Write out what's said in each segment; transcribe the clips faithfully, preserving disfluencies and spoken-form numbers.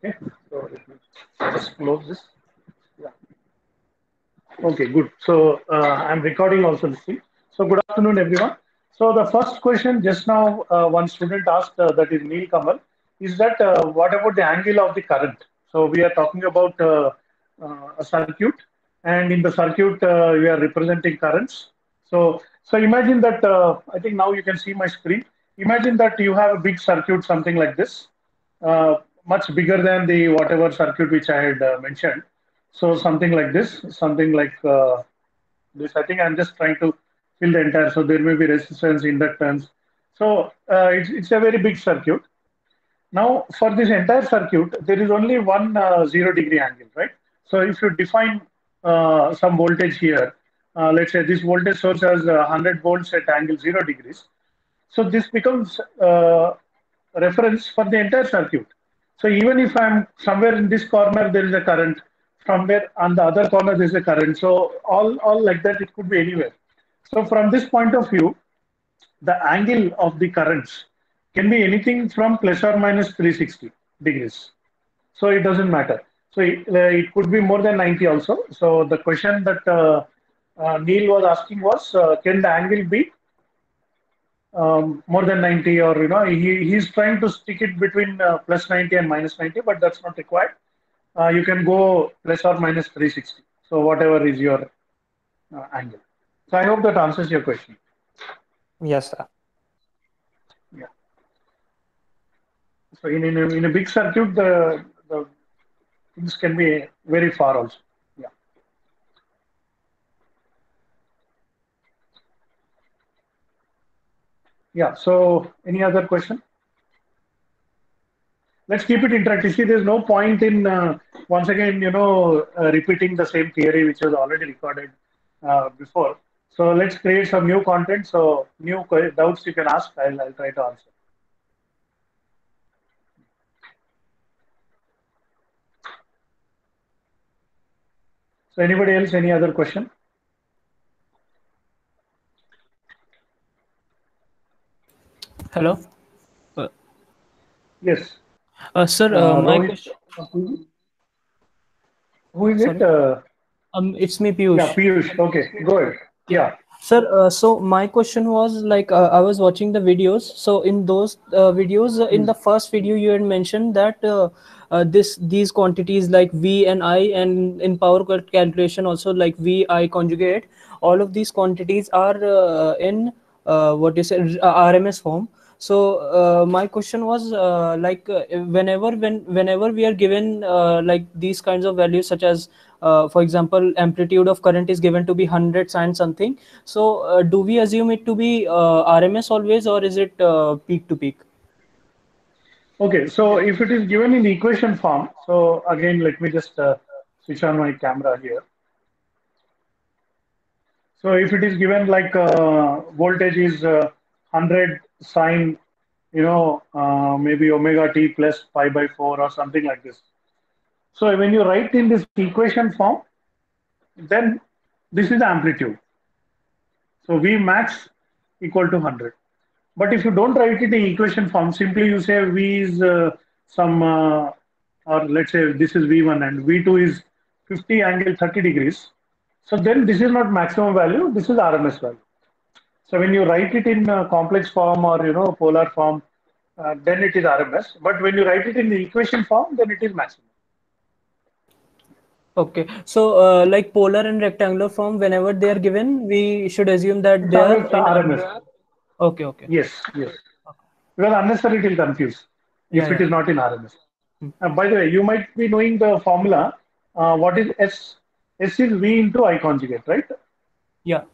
Okay, so let me just close this. Yeah. Okay, good. So uh, I'm recording also this thing. So good afternoon, everyone. So the first question just now, uh, one student asked, uh, that is Neil Kamal, is that uh, what about the angle of the current? So we are talking about uh, uh, a circuit, and in the circuit uh, we are representing currents. So so imagine that, uh, I think now you can see my screen. Imagine that you have a big circuit, something like this, uh, much bigger than the whatever circuit which I had uh, mentioned. So something like this, something like uh, this. I think I'm just trying to fill the entire. So there may be resistance, inductance. So uh, it's, it's a very big circuit. Now for this entire circuit, there is only one uh, zero degree angle, right? So if you define uh, some voltage here, uh, let's say this voltage source has uh, one hundred volts at angle zero degrees. So this becomes uh, reference for the entire circuit. So even if I'm somewhere in this corner, there is a current. Somewhere on the other corner, there is a current. So all, all like that, it could be anywhere. So from this point of view, the angle of the currents can be anything from plus or minus three hundred sixty degrees. So it doesn't matter. So it, uh, it could be more than ninety also. So the question that uh, uh, Neil was asking was, uh, can the angle be um, more than ninety, or you know he, he's trying to stick it between uh, plus ninety and minus ninety, but that's not required. Uh, you can go plus or minus three hundred sixty, so whatever is your uh, angle. So I hope that answers your question. Yes, sir. Yeah. So in, in, a, in a big circuit, the, the things can be very far also. Yeah. Yeah. So any other question? Let's keep it interactive. See, there's no point in uh, once again, you know, uh, repeating the same theory which was already recorded uh, before. So let's create some new content. So new que- doubts you can ask. I'll, I'll try to answer. So anybody else? Any other question? Hello. Uh, Yes. uh, sir, uh, Uh, my Rohit, question. uh, who who is it? Sorry. Uh, Um, it's me, yeah, Piyush. Piyush. Okay, go ahead. Yeah. Yeah. Sir, uh, so my question was like uh, I was watching the videos. So in those uh, videos, uh, in Hmm. the first video, you had mentioned that uh, uh, this these quantities like V and I, and in power cal- calculation also like V I conjugate, all of these quantities are uh, in uh, what you say uh, R M S form. So uh, my question was uh, like uh, whenever when whenever we are given uh, like these kinds of values, such as uh, for example amplitude of current is given to be one hundred sine something. So uh, do we assume it to be uh, R M S always, or is it uh, peak to peak? Okay. So if it is given in equation form, so again, let me just uh, switch on my camera here. So if it is given like uh, voltage is uh, one hundred sine, you know, uh, maybe omega t plus pi by four or something like this. So when you write in this equation form, then this is amplitude. So V max equal to one hundred. But if you don't write it in equation form, simply you say V is uh, some, uh, or let's say this is V one and V two is fifty angle thirty degrees. So then this is not maximum value, this is R M S value. So when you write it in uh, complex form or you know polar form, uh, then it is R M S. But when you write it in the equation form, then it is maximum. Okay, so uh, like polar and rectangular form, whenever they are given, we should assume that It's they are always the in R M S. R M S. Okay, okay. Yes, yes. Because unnecessarily it will confuse Yeah, if it yeah. is not in R M S. Hmm. Uh, by the way, you might be knowing the formula. Uh, what is S? S is V into I conjugate, right? Yeah.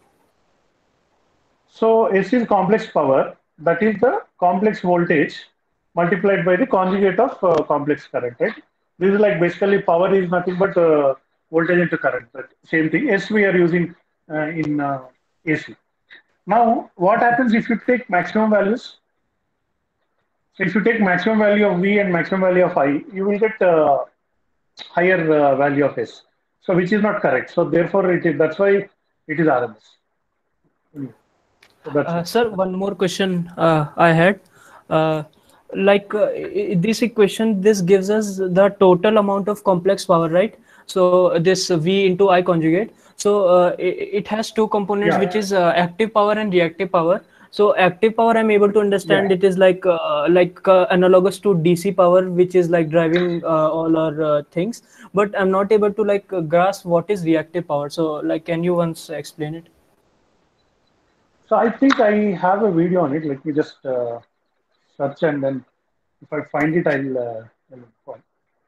So S is complex power. That is the complex voltage multiplied by the conjugate of uh, complex current, right? This is like basically power is nothing but uh, voltage into current. But same thing. S we are using uh, in uh, A C. Now, what Okay. happens if you take maximum values? So if you take maximum value of V and maximum value of I, you will get uh, higher uh, value of S. So which is not correct. So therefore, it is that's why it is R M S. Mm. So that's Uh, it. sir, one more question uh, I had. Uh, like uh, i- this equation, this gives us the total amount of complex power, right? So this V into I conjugate. So uh, it, it has two components, Yeah, which is uh, active power and reactive power. So active power, I'm able to yeah. understand it is like uh, like uh, analogous to D C power, which is like driving uh, all our uh, things. But I'm not able to like uh, grasp what is reactive power. So like, can you once explain it? So I think I have a video on it. Let me just uh, search, and then if I find it, I'll, uh, I'll inform.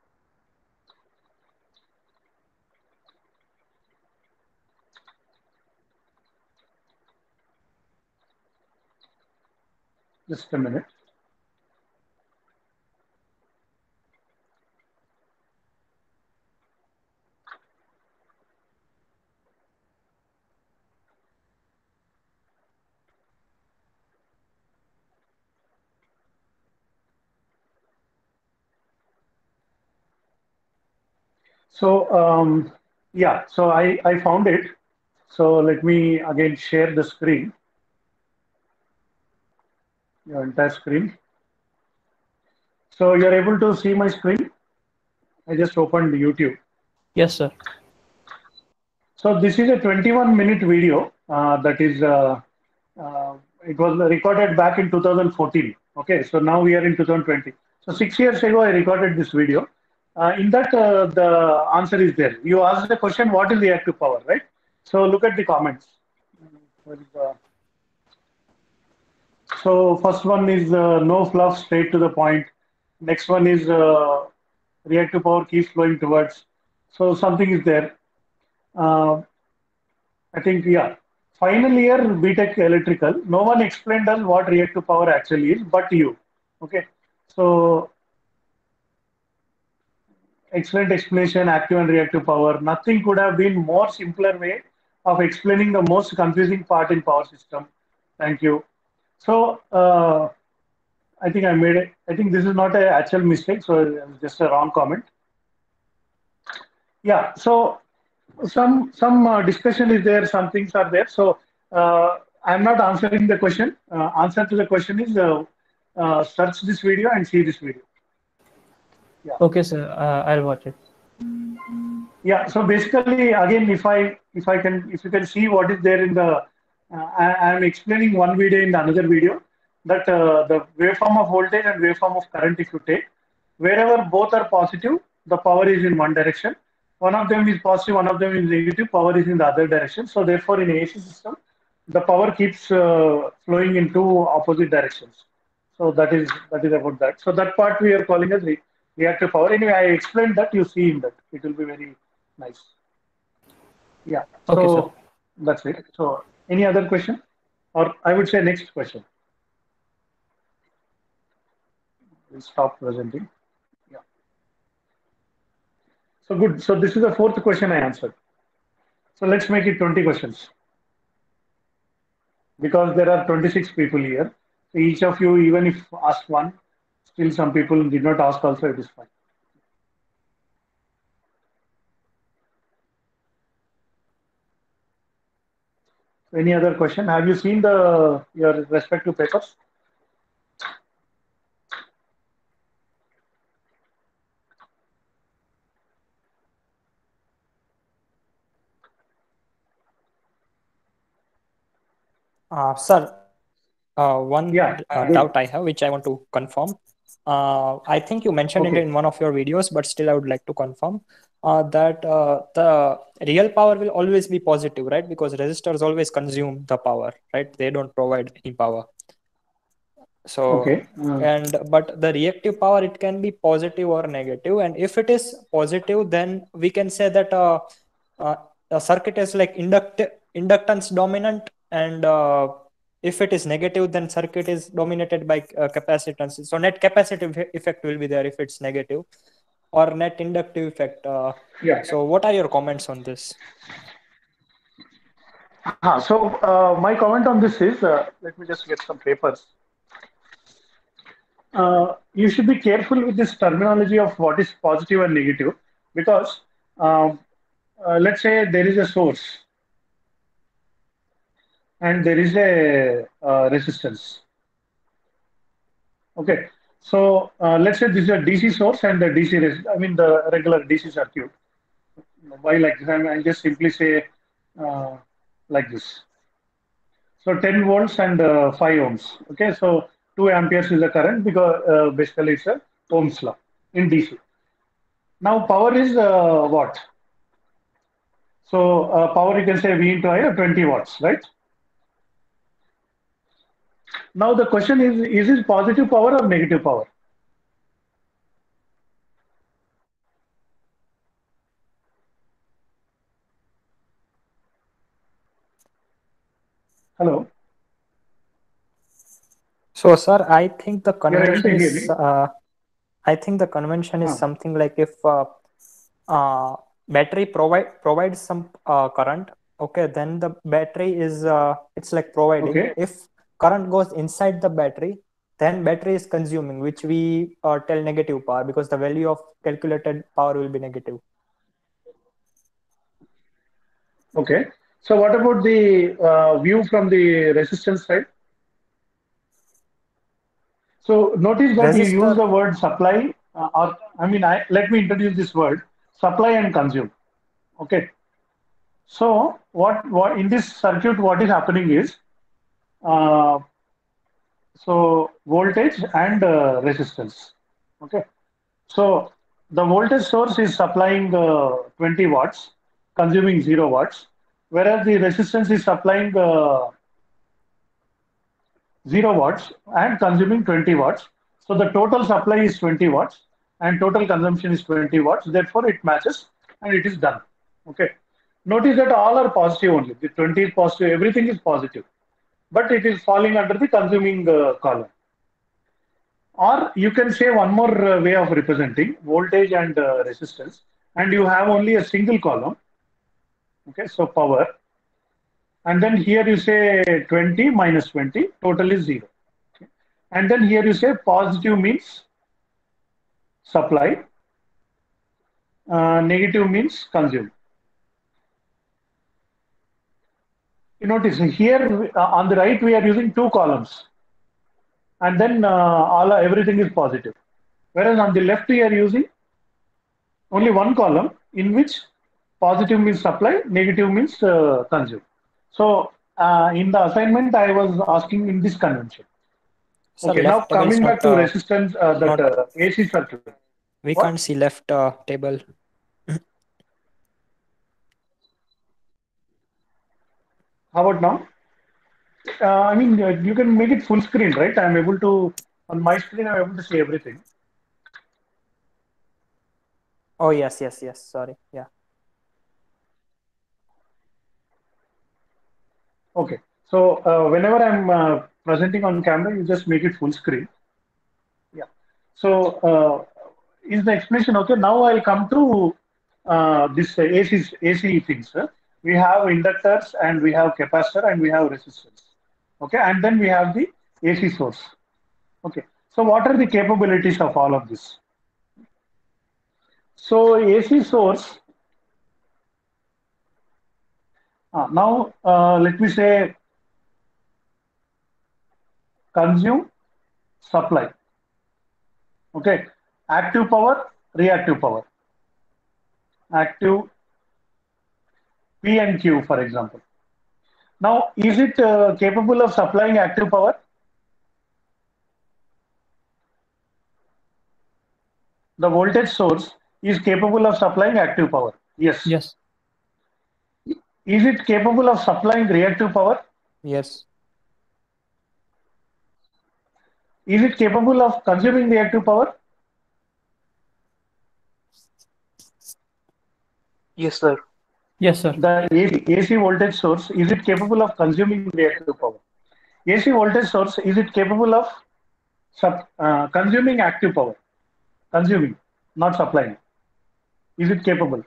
Just a minute. So um, yeah, so I, I found it. So let me again share the screen, your entire screen. So you're able to see my screen. I just opened YouTube. Yes, sir. So this is a twenty-one minute video uh, that is, uh, uh, it was recorded back in two thousand fourteen. Okay, so now we are in two thousand twenty. So six years ago, I recorded this video. Uh, in that, uh, the answer is there. You asked the question, what is reactive power, right? So look at the comments. Where is the- So first one is uh, no fluff, straight to the point. Next one is uh, reactive power keeps flowing towards. So something is there. Uh, I think, yeah. Final year B Tech electrical. No one explained us what reactive power actually is, but you. Okay. So excellent explanation, active and reactive power. Nothing could have been more simpler way of explaining the most confusing part in power system. Thank you. So uh, I think I made it. I think this is not an actual mistake, so it's just a wrong comment. Yeah. So some some uh, discussion is there. Some things are there. So uh, I'm not answering the question. Uh, answer to the question is uh, uh, search this video and see this video. Yeah. Okay, sir. Uh, I'll watch it. Yeah. So basically, again, if I if I can if you can see what is there in the, uh, I am explaining one video in the another video that uh, the waveform of voltage and waveform of current, if you take, wherever both are positive, the power is in one direction. One of them is positive, one of them is negative. Power is in the other direction. So therefore, in A C system, the power keeps uh, flowing into opposite directions. So that is that is about that. So that part we are calling as re reactive power. Anyway, I explained that. You see in that. It will be very nice. Yeah. Okay, sir. So that's it. So any other question? Or I would say next question. We'll stop presenting. Yeah. So good. So this is the fourth question I answered. So let's make it twenty questions because there are twenty-six people here. So each of you, even if asked one, still some people did not ask also, it is fine. So any other question? Have you seen the your respective papers? Uh, sir, uh, one Yeah, uh, good. doubt I have, which I want to confirm. Uh, I think you mentioned it Okay. in one of your videos, but still I would like to confirm uh, that uh, the real power will always be positive, right? Because resistors always consume the power, right? They don't provide any power. So, Okay. Uh, and but the reactive power, it can be positive or negative. And if it is positive, then we can say that uh, uh, a circuit is like induct inductance dominant, and uh, if it is negative, then circuit is dominated by uh, capacitance. So net capacitive effect will be there if it's negative, or net inductive effect. Uh, yeah. so what are your comments on this? Ah, so uh, my comment on this is, uh, let me just get some papers. Uh, you should be careful with this terminology of what is positive and negative because um, uh, let's say there is a source and there is a uh, resistance. Okay. So uh, let's say this is a D C source and the D C, I mean the regular D C circuit. Why like this? I just simply say uh, like this. So ten volts and uh, five ohms. Okay, so two amperes is the current because uh, basically it's a Ohm's law in D C. Now power is uh, what? So uh, power you can say V into I or twenty watts, right? Now the question is, is it positive power or negative power? Hello? So, sir, I think the You're able to convention hear is, me? uh, I think the convention is Huh. something like if uh, uh, battery provide provides some uh, current, okay, then the battery is uh, it's like providing. Okay. If current goes inside the battery, then battery is consuming, which we uh, tell negative power because the value of calculated power will be negative. Okay. So what about the uh, view from the resistance side? So notice that you use Resistor. the word supply, uh, or I mean, I, let me introduce this word supply and consume. Okay. So what what in this circuit what is happening is uh, so voltage and uh, resistance. Okay. So the voltage source is supplying uh, twenty watts, consuming zero watts, whereas the resistance is supplying uh, zero watts and consuming twenty watts. So the total supply is twenty watts and total consumption is twenty watts. Therefore, it matches and it is done. Okay. Notice that all are positive only. The twenty is positive, everything is positive, but it is falling under the consuming uh, column. Or you can say one more uh, way of representing voltage and uh, resistance, and you have only a single column. Okay, so power, and then here you say twenty minus twenty, total is zero. Okay. And then here you say positive means supply, uh, negative means consume. You notice here uh, on the right we are using two columns, and then uh, all everything is positive. Whereas on the left we are using only one column in which positive means supply, negative means uh, consume. So uh, in the assignment, I was asking in this convention. Sir, Okay, now left table is coming back not to uh, resistance, uh, that not uh, A C circuit. we What? can't see left uh, table. How about now? Uh, I mean, uh, you can make it full screen, right? I'm able to, on my screen, I'm able to see everything. Oh, yes, yes, yes. Sorry. Yeah. Okay. So uh, whenever I'm uh, presenting on camera, you just make it full screen. Yeah. So uh, is the explanation okay? Now I'll come to uh, this uh, A C A C things. Uh. We have inductors and we have capacitor and we have resistance. Okay, and then we have the A C source. Okay. So what are the capabilities of all of this? So A C source. Uh, now uh, let me say consume, supply. Okay, active power, reactive power. Active P and Q, for example. Now, is it uh, capable of supplying active power? The voltage source is capable of supplying active power. Yes. Yes. Is it capable of supplying reactive power? Yes. Is it capable of consuming reactive power? Yes, sir. Yes, sir. The A C, A C voltage source, is it capable of consuming reactive power? A C voltage source, is it capable of sub, uh, consuming active power? Consuming, not supplying. Is it capable?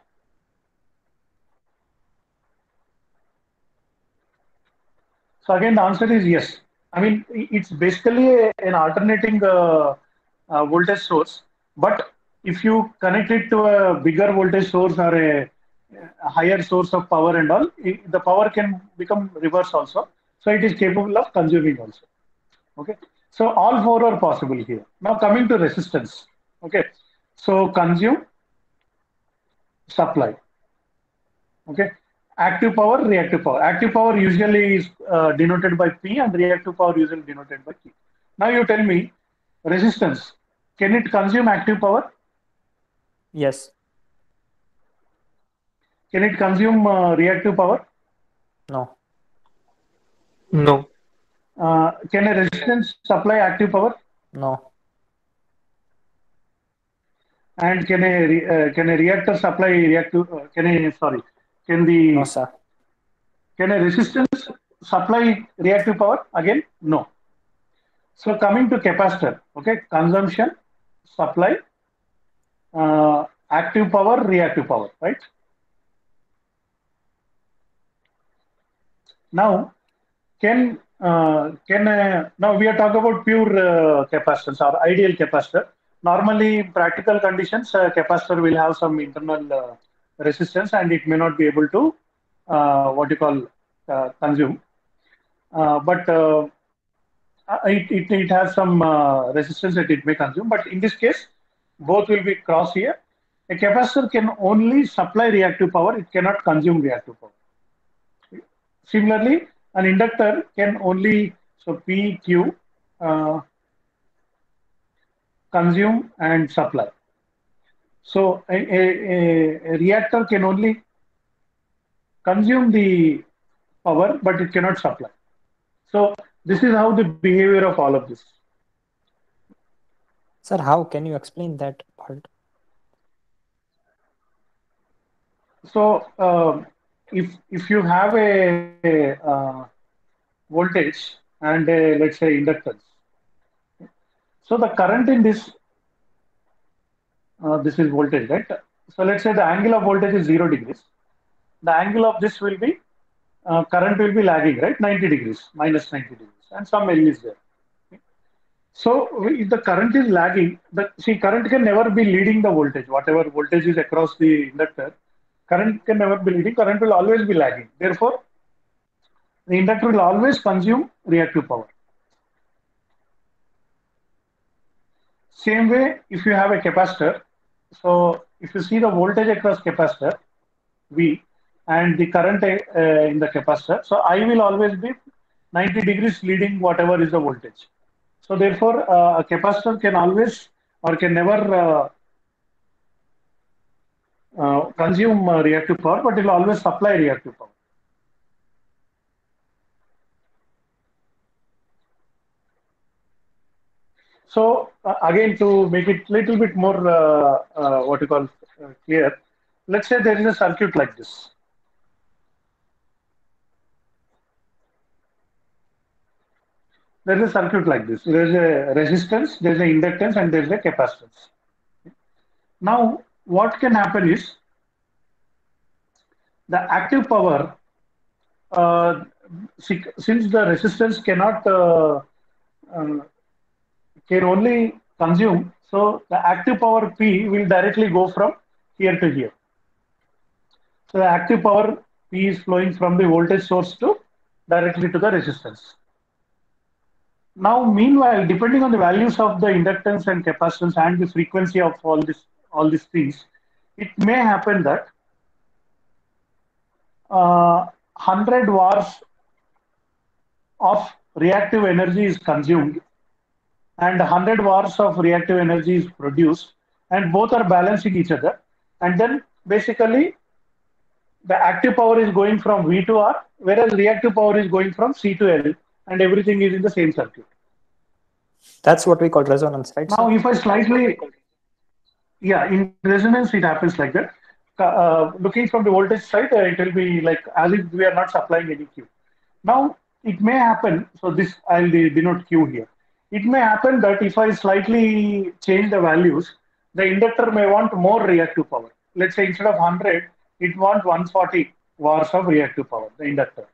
So again, the answer is yes. I mean, it's basically a, an alternating uh, uh, voltage source, but if you connect it to a bigger voltage source or a, a higher source of power and all, it, the power can become reverse also. So it is capable of consuming also. Okay. So all four are possible here. Now coming to resistance. Okay. So consume, supply. Okay. Active power, reactive power. Active power usually is uh, denoted by P and reactive power usually denoted by Q. Now you tell me, resistance, can it consume active power? Yes. Can it consume uh, reactive power? No. No. Uh, can a resistance supply active power? No. And can a re- uh, can a reactor supply reactive? Uh, can a sorry? Can the No, sir. can a resistance supply reactive power? Again, no. So coming to capacitor, okay, consumption, supply, uh, active power, reactive power, right? Now, can uh, can uh, now we are talking about pure uh, capacitance or ideal capacitor. Normally, in practical conditions, uh, capacitor will have some internal uh, resistance and it may not be able to uh, what you call uh, consume. Uh, but uh, it, it, it has some uh, resistance that it may consume. But in this case, both will be cross here. A capacitor can only supply reactive power; it cannot consume reactive power. Similarly, an inductor can only, so P, Q, uh, consume and supply. So a, a, a reactor can only consume the power, but it cannot supply. So this is how the behavior of all of this. Sir, how can you explain that part? So uh, if if you have a, a uh, voltage and a, let's say inductance, so the current in this uh, this is voltage, right? So let's say the angle of voltage is zero degrees. The angle of this will be uh, current will be lagging, right? ninety degrees, minus ninety degrees, and some L is there. So if the current is lagging, the see current can never be leading the voltage. Whatever voltage is across the inductor, current can never be leading. Current will always be lagging. Therefore, the inductor will always consume reactive power. Same way, if you have a capacitor, so if you see the voltage across capacitor, V, and the current uh, in the capacitor, so I will always be ninety degrees leading whatever is the voltage. So therefore, uh, a capacitor can always or can never uh, uh, consume uh, reactive power, but it will always supply reactive power. So uh, again, to make it little bit more uh, uh, what you call uh, clear, let's say there is a circuit like this. There is a circuit like this. There is a resistance, there is an inductance, and there is a capacitance. Now, what can happen is the active power, uh, since the resistance cannot uh, uh, can only consume, so the active power P will directly go from here to here. So the active power P is flowing from the voltage source to directly to the resistance. Now, meanwhile, depending on the values of the inductance and capacitance and the frequency of all this, all these things, it may happen that uh, one hundred watts of reactive energy is consumed and one hundred watts of reactive energy is produced, and both are balancing each other. And then basically, the active power is going from V to R, whereas reactive power is going from C to L, and everything is in the same circuit. That's what we call resonance, right? Now, sir? if I slightly, yeah, in resonance, it happens like that. Uh, looking from the voltage side, uh, it will be like as if we are not supplying any Q. Now, it may happen, so this I'll denote Q here. It may happen that if I slightly change the values, the inductor may want more reactive power. Let's say instead of one hundred, it wants one hundred forty watts of reactive power, the inductor.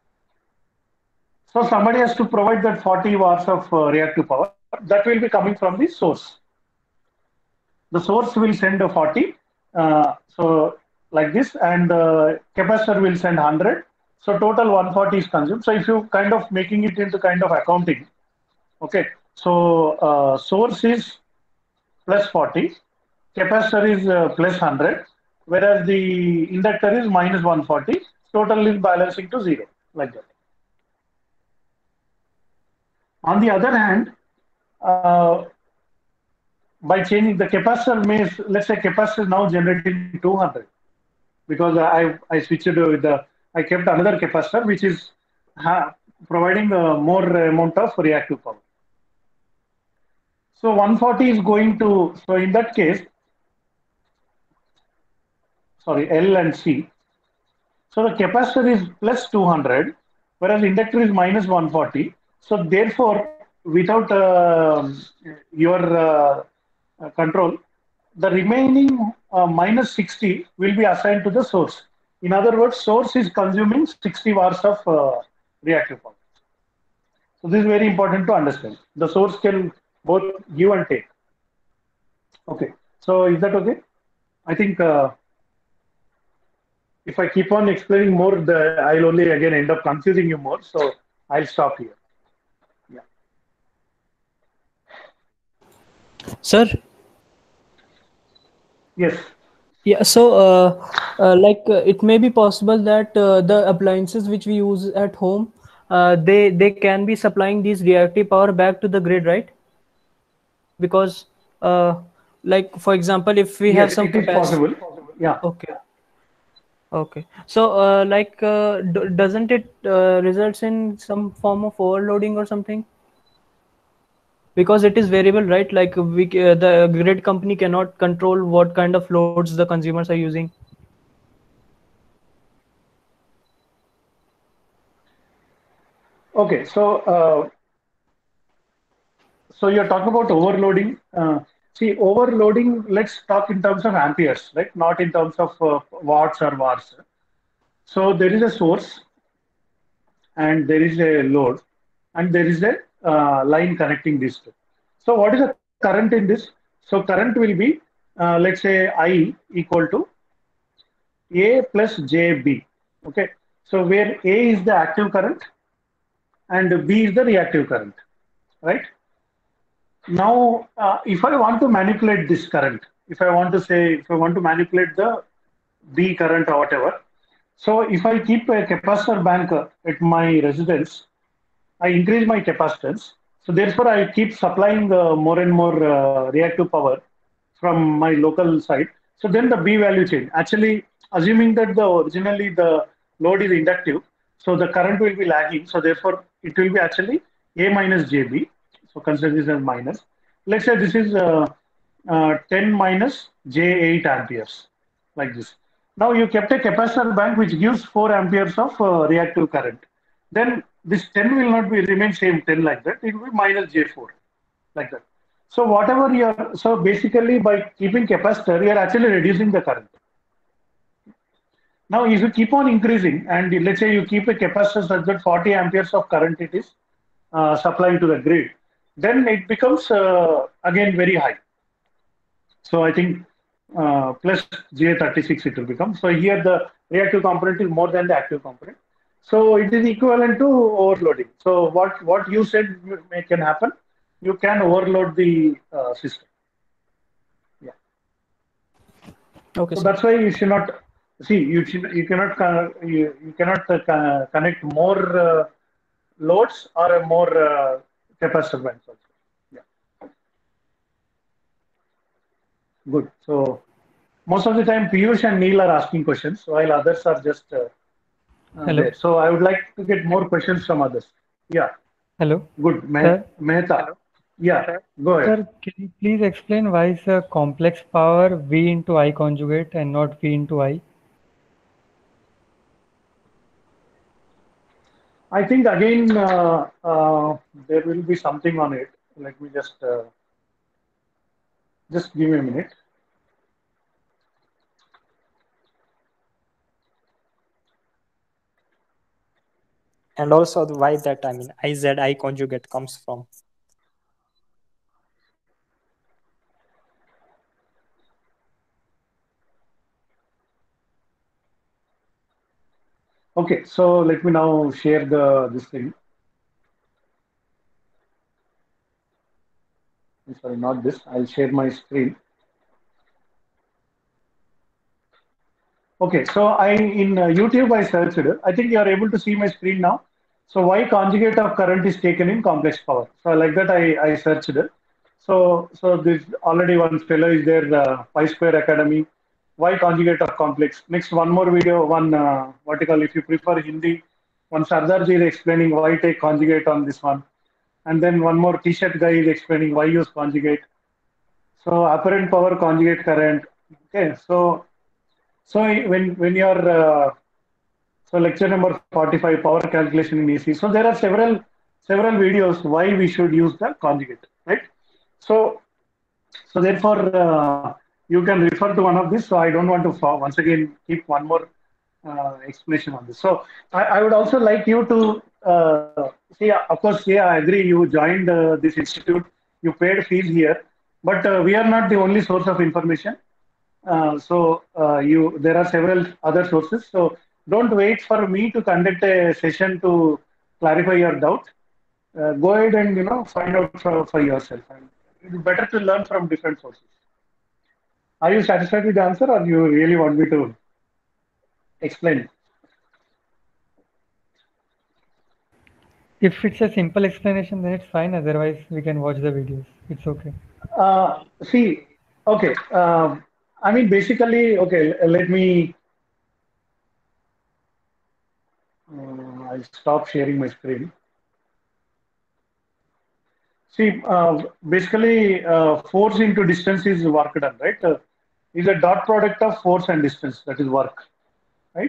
So somebody has to provide that forty watts of uh, reactive power. That will be coming from the source. The source will send a forty, uh, so like this, and uh, capacitor will send one hundred. So total one hundred forty is consumed. So if you kind of making it into kind of accounting, okay, So uh, source is plus forty, capacitor is uh, plus one hundred, whereas the inductor is minus one forty. Total is balancing to zero, like that. On the other hand, uh, by changing the capacitor, may let's say capacitor is now generating two hundred, because I I switched with the I kept another capacitor which is ha, providing uh, more amount of reactive power. So one forty is going to, so in that case, sorry, L and C. So the capacitor is plus two hundred, whereas inductor is minus one forty. So therefore, without uh, your uh, uh, control, the remaining uh, minus sixty will be assigned to the source. In other words, source is consuming sixty watts of uh, reactive power. So this is very important to understand. The source can both give and take. Okay. So is that okay? I think uh, if I keep on explaining more, the, I'll only again end up confusing you more. So I'll stop here. Yeah. Sir? Yes. Yeah, so uh, uh, like uh, it may be possible that uh, the appliances which we use at home, uh, they they can be supplying these reactive power back to the grid, right? Because uh, like for example, if we have Yes, some it is capacity. possible. Yeah. Okay. Okay. So uh, like uh, d doesn't it uh, results in some form of overloading or something? Because it is variable, right? Like we ca- the grid company cannot control what kind of loads the consumers are using. Okay. So uh, so you're talking about overloading. Uh, see, overloading. Let's talk in terms of amperes, right? Not in terms of uh, watts or wars. So there is a source, and there is a load, and there is a uh, line connecting these two. So what is the current in this? So current will be, uh, let's say I equal to A plus J B. Okay. So where A is the active current and B is the reactive current, right? Now, uh, if I want to manipulate this current, if I want to say, if I want to manipulate the B current or whatever, so if I keep a capacitor bank uh, at my residence, I increase my capacitance. So therefore, I keep supplying uh, more and more uh, reactive power from my local side. So then the B value change. Actually, assuming that the originally the load is inductive, so the current will be lagging. So therefore, it will be actually A minus J B. So consider this as minus. Let's say this is uh, uh, ten minus J eight amperes, like this. Now you kept a capacitor bank which gives four amperes of uh, reactive current. Then this ten will not be remain same ten like that. It will be minus J four, like that. So whatever you're, so basically by keeping capacitor, you're actually reducing the current. Now, if you keep on increasing, and let's say you keep a capacitor such that forty amperes of current it is uh, supplying to the grid, then it becomes uh, again very high. So I think uh, plus J thirty-six it will become. So here the reactive component is more than the active component. So it is equivalent to overloading. So what, what you said may, can happen, you can overload the uh, system. Yeah. Okay, So sir. that's why you should not see, you should, you cannot uh, you, you cannot uh, connect more uh, loads or a more uh, capacitor banks also. Yeah. Good. So most of the time Piyush and Neil are asking questions while others are just uh, uh, Hello. there. So I would like to get more questions from others. Yeah. Hello. Good. Meh- Sir, Mehta. Yeah. Go ahead. sir, can you please explain why is a complex power V into I conjugate and not V into I? I think again uh, uh, there will be something on it. Let me just uh, just give me a minute. And also the why that I mean I Z I conjugate comes from. Okay, so let me now share the this thing. sorry, not this. I'll share my screen. Okay, so I in uh, YouTube I searched it. I think you are able to see my screen now. So why conjugate of current is taken in complex power? So like that I, I searched it. So so this already one fellow is there, the Pi Square Academy. Why conjugate of complex? Next one more video, one uh, what you call, if you prefer Hindi, one Sardarji is explaining why take conjugate on this one, and then one more T-shirt guy is explaining why use conjugate. So apparent power conjugate current. Okay, so so when when you are uh, so lecture number forty-five, power calculation in A C. So there are several several videos why we should use the conjugate, right? So so therefore uh, you can refer to one of this. So I don't want to once again keep one more uh, explanation on this. So I, I would also like you to uh, see. Of course, yeah, I agree. You joined uh, this institute. You paid fees here, but uh, we are not the only source of information. Uh, so uh, you there are several other sources. So don't wait for me to conduct a session to clarify your doubt. Uh, go ahead and you know find out for, for yourself. And it's better to learn from different sources. Are you satisfied with the answer, or you really want me to explain? If it's a simple explanation, then it's fine. Otherwise, we can watch the videos. It's okay. Uh, see, okay. Um, I mean, basically, okay. Let me. Uh, I'll stop sharing my screen. See, uh, basically, uh, force into distance is work done, right? Uh, is a dot product of force and distance, that is work, right?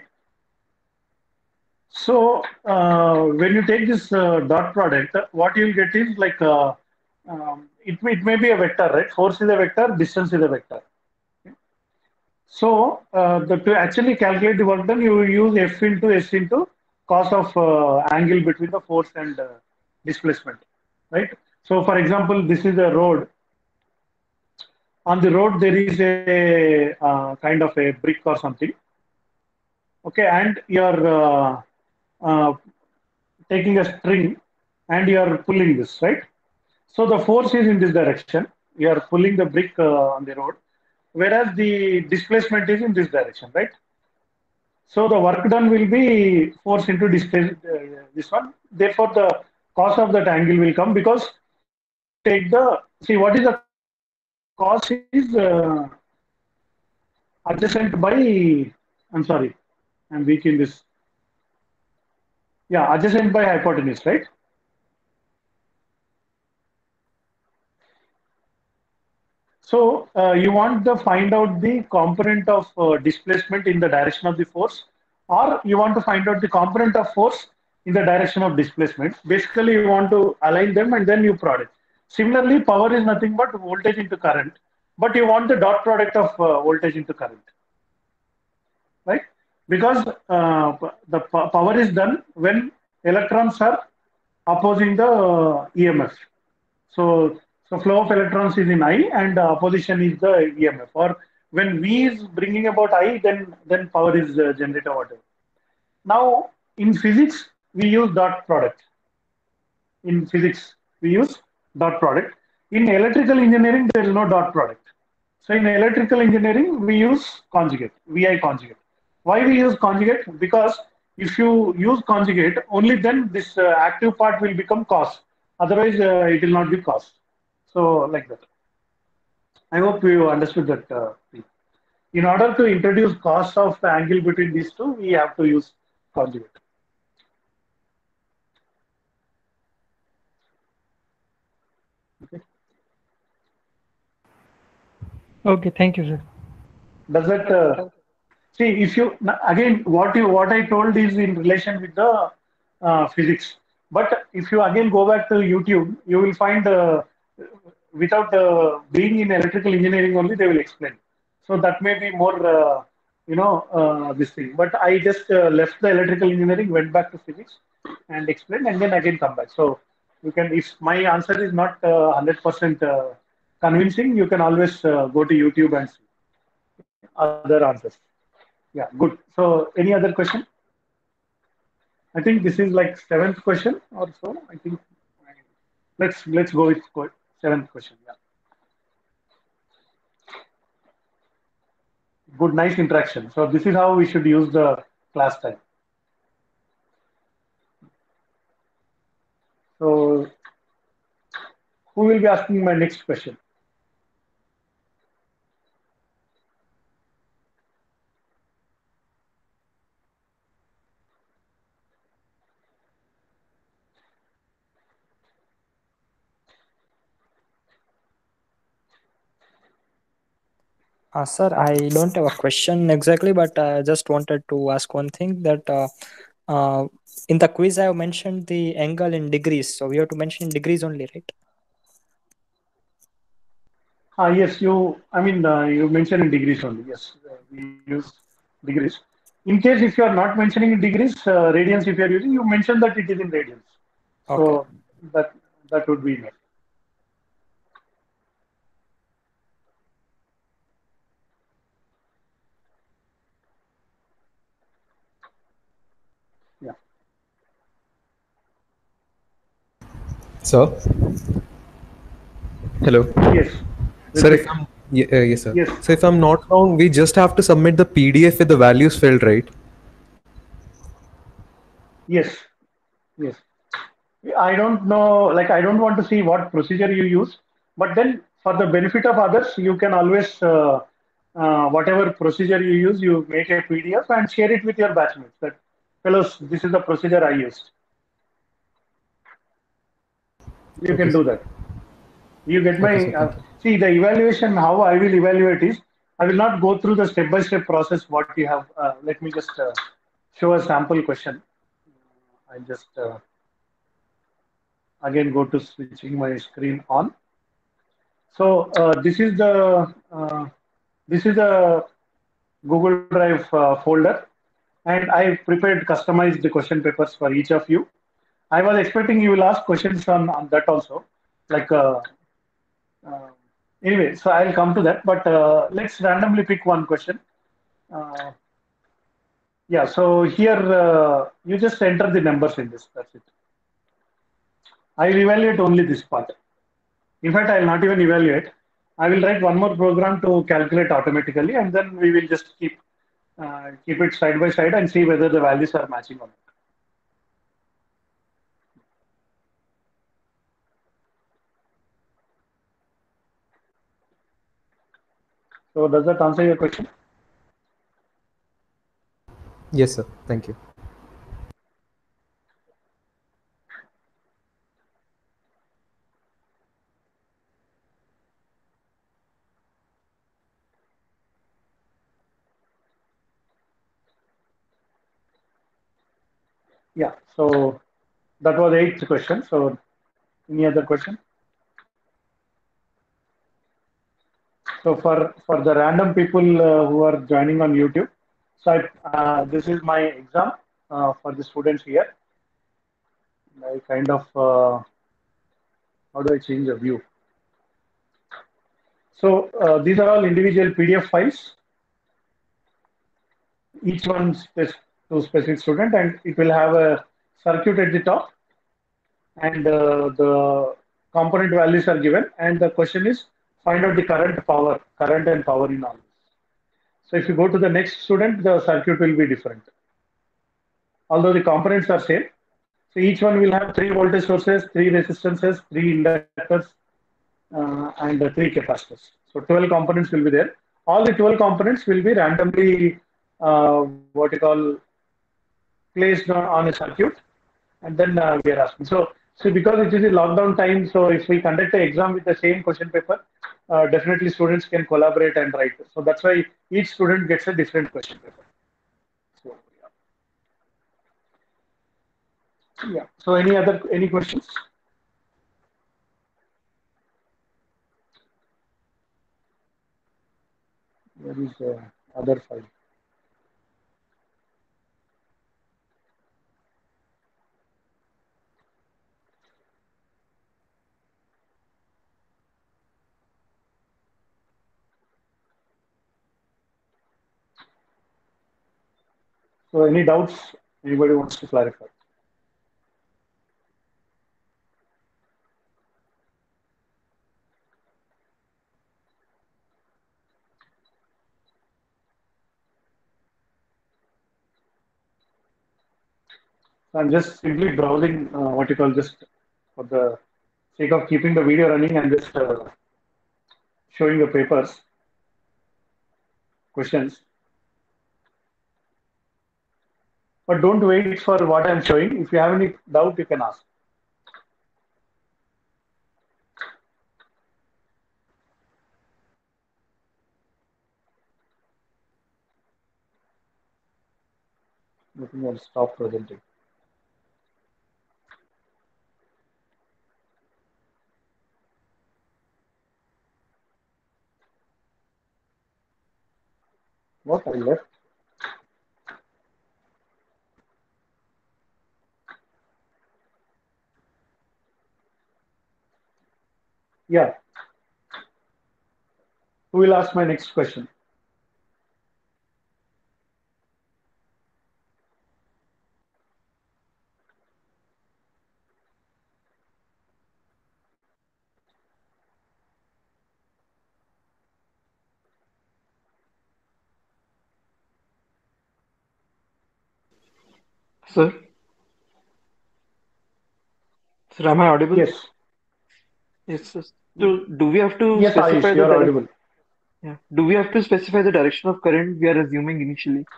So uh, when you take this uh, dot product, what you'll get is like uh, um, it, it may be a vector, right? Force is a vector, distance is a vector. Okay? So uh, the, to actually calculate the work done, you use F into S into cos of uh, angle between the force and uh, displacement, right? So for example, this is a road. On the road, there is a uh, kind of a brick or something. Okay, and you're uh, uh, taking a string and you are pulling this, right? So the force is in this direction. You are pulling the brick uh, on the road, whereas the displacement is in this direction, right? So the work done will be force into displace, uh, this one. Therefore, the cos of that angle will come because you take the, see what is the cos is uh, adjacent by, I'm sorry, I'm weak in this. Yeah, adjacent by hypotenuse, right? So uh, you want to find out the component of uh, displacement in the direction of the force, or you want to find out the component of force in the direction of displacement. Basically, you want to align them and then you product. Similarly, power is nothing but voltage into current, but you want the dot product of uh, voltage into current, right? Because uh, the power is done when electrons are opposing the uh, E M F. So, so flow of electrons is in I and uh, opposition is the E M F. Or when V is bringing about I, then then power is uh, generated or whatever. Now, in physics, we use dot product. In physics, we use dot product. In electrical engineering, there is no dot product. So in electrical engineering, we use conjugate, V I conjugate. Why we use conjugate? Because if you use conjugate, only then this uh, active part will become cos. Otherwise, uh, it will not be cos. So like that. I hope you understood that. Uh, in order to introduce cos of the angle between these two, we have to use conjugate. Okay. Okay, thank you, sir. Does that uh, see if you again what you what I told is in relation with the uh, physics, but if you again go back to YouTube, you will find uh, without uh, being in electrical engineering only they will explain. So that may be more uh, you know uh, this thing. But I just uh, left the electrical engineering, went back to physics, and explained, and then again come back. So you can, if my answer is not uh, one hundred percent uh, convincing, you can always uh, go to YouTube and see other answers. Yeah, good. So any other question? I think this is like seventh question or so. I think let's let's go with seventh question. Yeah. Good, nice interaction. So this is how we should use the class time. So who will be asking my next question? Uh, sir, I don't have a question exactly, but I just wanted to ask one thing that uh, uh, in the quiz I have mentioned the angle in degrees. So we have to mention in degrees only, right? Ah, yes, you, I mean, uh, you mentioned in degrees only. Yes, uh, we use degrees. In case if you are not mentioning in degrees, uh, radians, if you are using, you mention that it is in radians. Okay. So that that would be enough. Yeah. Sir, hello. Yes. Sir, if Ritvik. I'm ye- uh, yes, sir. Yes. So if I'm not wrong, we just have to submit the P D F with the values filled, right? Yes. Yes. I don't know, like, I don't want to see what procedure you use, but then for the benefit of others, you can always, uh, uh, whatever procedure you use, you make a P D F and share it with your batchmates. That, fellows, this is the procedure I used. You Okay, can do sir. that. You get Okay, my, sir. uh, Thank you. see, the evaluation, how I will evaluate is, I will not go through the step-by-step process, what you have. Uh, let me just uh, show a sample question. I just, uh, again, go to switching my screen on. So uh, this is the uh, this is a Google Drive uh, folder, and I prepared customized question papers for each of you. I was expecting you will ask questions on, on that also, like uh, uh, anyway. So I'll come to that, but uh, let's randomly pick one question. Uh, yeah. So here uh, you just enter the numbers in this. That's it. I will evaluate only this part. In fact, I will not even evaluate. I will write one more program to calculate automatically, and then we will just keep uh, keep it side by side and see whether the values are matching or not. So does that answer your question? Yes, sir. Thank you. Yeah. So that was eighth question. So any other question? So for for the random people uh, who are joining on YouTube, so I, uh, this is my exam uh, for the students here. I kind of uh, how do I change the view? So uh, these are all individual P D F files, each one spec- to specific student, and it will have a circuit at the top, and uh, the component values are given, and the question is find out the current power, current and power in all this. So if you go to the next student, the circuit will be different, although the components are same. So each one will have three voltage sources, three resistances, three inductors, uh, and uh, three capacitors. So twelve components will be there. All the twelve components will be randomly uh, what you call placed on, on a circuit, and then uh, we are asking. So, so because it is a lockdown time, so if we conduct an exam with the same question paper, uh, definitely students can collaborate and write. So that's why each student gets a different question paper. So, yeah. yeah. So any other any questions? There is uh, other file. So any doubts? Anybody wants to clarify? I'm just simply browsing uh, what you call, just for the sake of keeping the video running and just uh, showing the papers, questions. But don't wait for what I'm showing. If you have any doubt, you can ask. I think I'll stop presenting. What I left? Yeah. Who will ask my next question? Sir? Sir, am I audible? Yes. Yes, sir. So do we have to Yes, specify Ayush, the you're direct audible. yeah. Do we have to specify the direction of current we are assuming initially?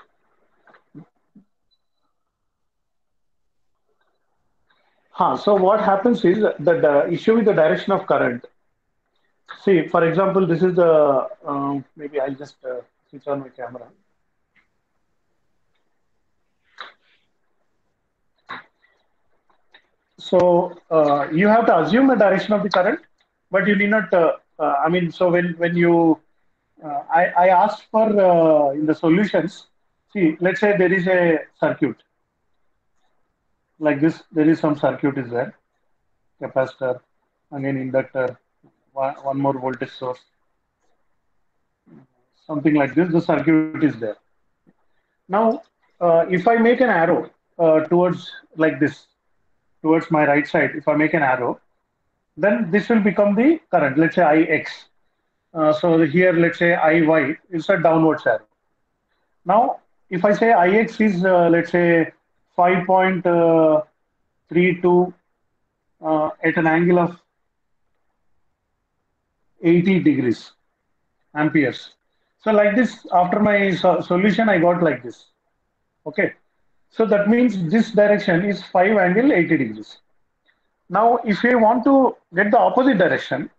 Huh, so what happens is that the issue with the direction of current. See, for example, this is the, um, maybe I'll just uh, switch on my camera. So uh, you have to assume the direction of the current, but you need not, uh, uh, I mean, so when, when you, uh, I, I asked for uh, in the solutions, see, let's say there is a circuit like this, there is some circuit is there, capacitor, again inductor, one, one more voltage source, something like this, the circuit is there. Now, uh, if I make an arrow uh, towards like this, towards my right side, if I make an arrow, then this will become the current, let's say Ix. Uh, so here, let's say Iy is a downwards arrow. Now, if I say Ix is, uh, let's say, five point three two uh, at an angle of eighty degrees amperes. So like this, after my so solution, I got like this. Okay. So that means this direction is five angle eighty degrees. Now, if we want to get the opposite direction,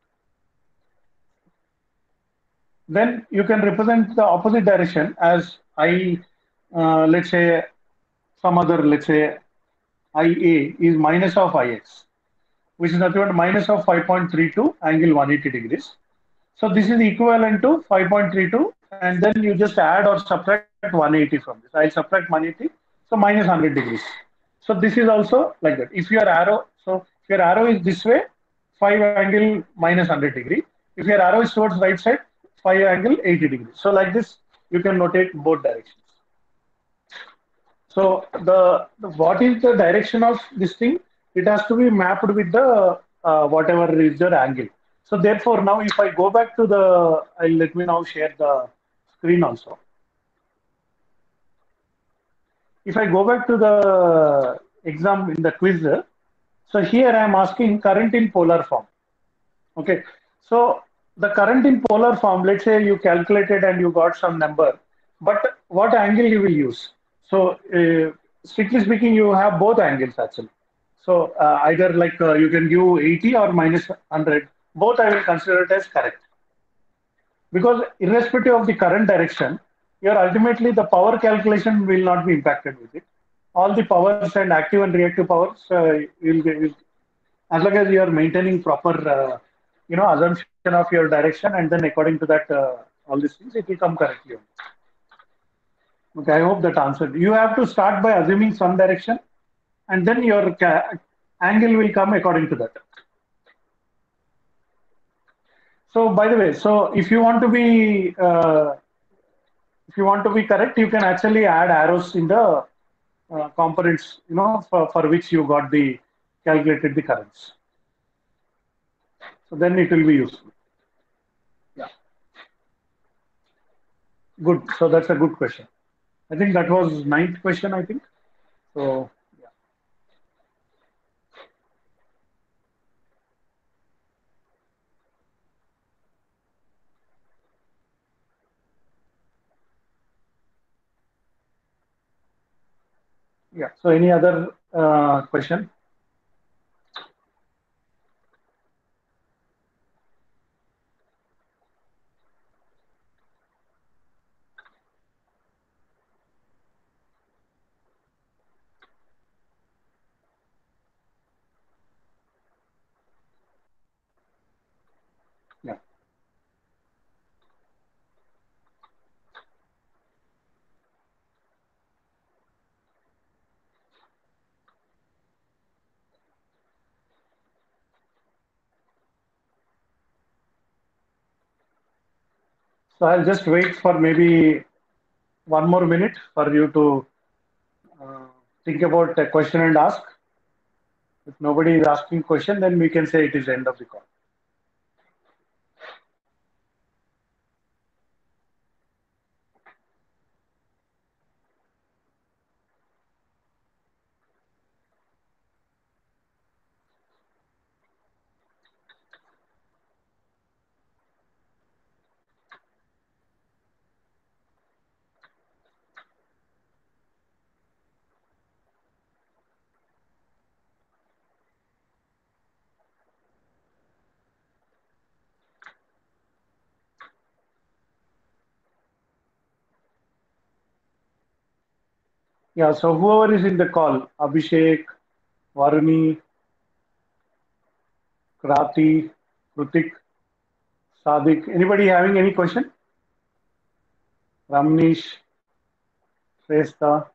then you can represent the opposite direction as I, uh, let's say, some other, let's say, I A is minus of Ix, which is nothing but minus of five point three two angle one hundred eighty degrees. So this is equivalent to five point three two, and then you just add or subtract one hundred eighty from this. I'll subtract one hundred eighty, so minus one hundred degrees. So this is also like that. If your arrow, so if your arrow is this way, five angle minus one hundred degree. If your arrow is towards right side, five angle eighty degrees. So like this, you can notate both directions. So the, the what is the direction of this thing? It has to be mapped with the uh, whatever is your angle. So therefore, now if I go back to the, I'll let me now share the screen also. If I go back to the exam in the quiz, so here I am asking current in polar form. Okay, so the current in polar form, let's say you calculated and you got some number, but what angle you will use? So uh, strictly speaking, you have both angles actually. So uh, either like uh, you can give eighty or minus one hundred, both I will consider it as correct. Because irrespective of the current direction, your ultimately the power calculation will not be impacted with it. All the powers and active and reactive powers uh, will be, as long as you are maintaining proper, uh, you know, assumption of your direction, and then according to that, uh, all these things, it will come correctly. Okay, I hope that answered. You have to start by assuming some direction, and then your angle will come according to that. So, by the way, so if you want to be, uh, if you want to be correct, you can actually add arrows in the uh, components, you know, for, for which you got the calculated the currents. So then it will be useful. Yeah. Good. So that's a good question. I think that was ninth question, I think. So, yeah. Yeah. So any other uh, question? Yeah. So I'll just wait for maybe one more minute for you to uh, think about a question and ask. If nobody is asking question, then we can say it is the end of the call. Yeah, so whoever is in the call, Abhishek, Varuni, Krati, Krutik, Sadik, anybody having any question? Ramnish, Shrestha.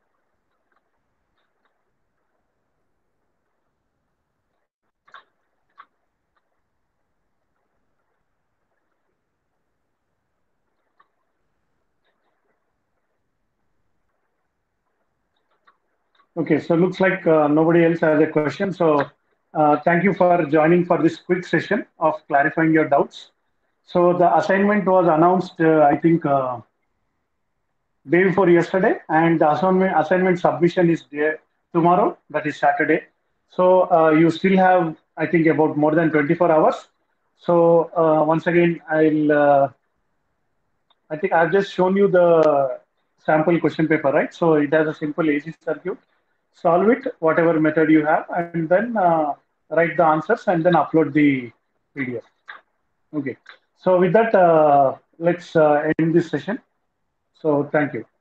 Okay, so looks like uh, nobody else has a question. So uh, thank you for joining for this quick session of clarifying your doubts. So the assignment was announced, uh, I think, uh, day before yesterday, and the assignment, assignment submission is there tomorrow, that is Saturday. So uh, you still have, I think, about more than twenty-four hours. So uh, once again, I'll, uh, I think I've just shown you the sample question paper, right? So it has a simple A C circuit. Solve it, whatever method you have, and then uh, write the answers and then upload the P D F. Okay. So with that, uh, let's uh, end this session. So thank you.